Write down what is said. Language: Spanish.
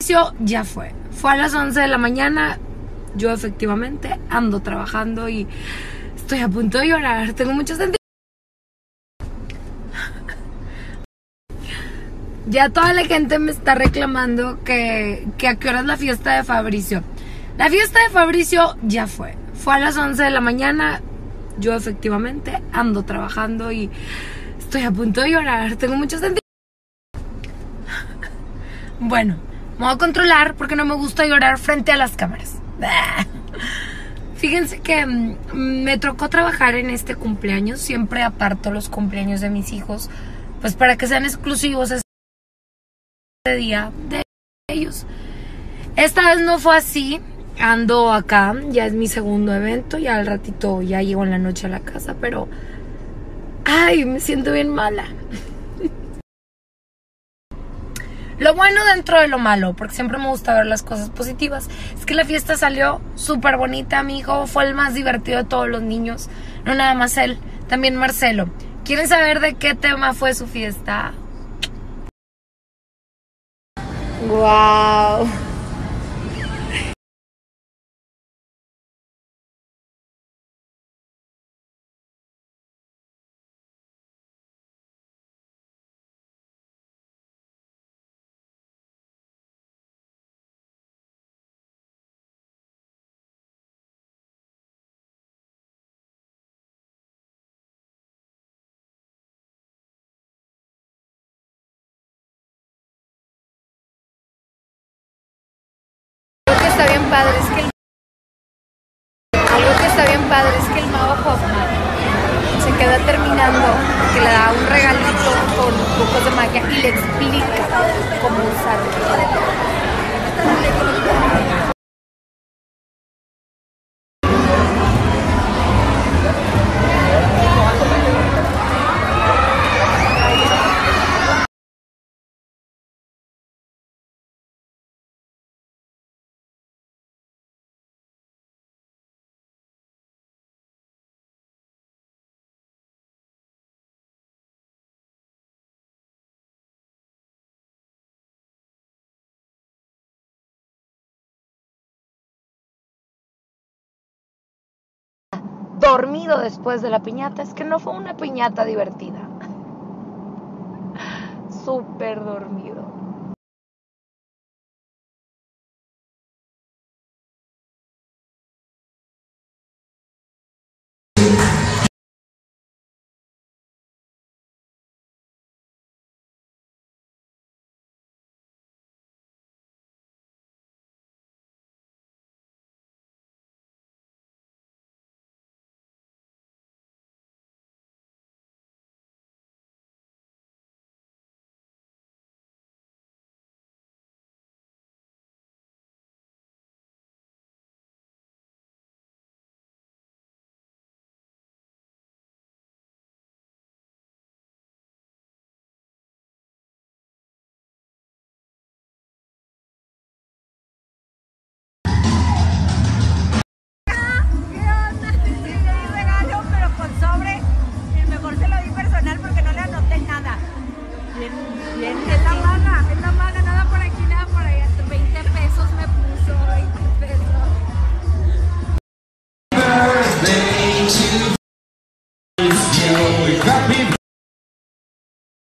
Ya fue a las 11 de la mañana. Yo efectivamente ando trabajando y estoy a punto de llorar. Tengo muchos sentimientos. Ya toda la gente me está reclamando que a qué hora es la fiesta de Fabricio. La fiesta de Fabricio ya fue a las 11 de la mañana. Yo efectivamente ando trabajando y estoy a punto de llorar. Tengo muchos sentimientos. Bueno, me voy a controlar porque no me gusta llorar frente a las cámaras. Fíjense que me tocó trabajar en este cumpleaños. Siempre aparto los cumpleaños de mis hijos, pues para que sean exclusivos ese día de ellos. Esta vez no fue así. Ando acá, ya es mi segundo evento. Ya al ratito ya llego en la noche a la casa, pero ay, me siento bien mala. Lo bueno dentro de lo malo, porque siempre me gusta ver las cosas positivas, es que la fiesta salió súper bonita. Mi hijo fue el más divertido de todos los niños. No nada más él, también Marcelo. ¿Quieren saber de qué tema fue su fiesta? ¡Wow! Está bien padre, es que algo que está bien padre es que el mago Hoffman se queda terminando, que le da un regalito con pocos de magia y le explica cómo usarlo. Dormido después de la piñata. Es que no fue una piñata divertida. Súper dormido. Es la maga, nada por aquí, nada por allá. 20 pesos me puso, 20 pesos.